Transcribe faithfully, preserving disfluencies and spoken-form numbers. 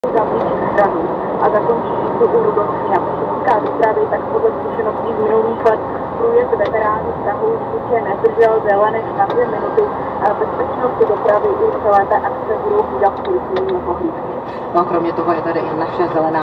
zavnějších stranů a zakončí tu úrodu sněm. Týká dopravy, tak podle zkušeností z minulých let průjezd veteránů Prahu určitě nezdržel déle než na dvě minuty a bezpečnost dopravy i celé té akce budou hlídat policejní pohlídky. No a kromě toho je tady i naše zelená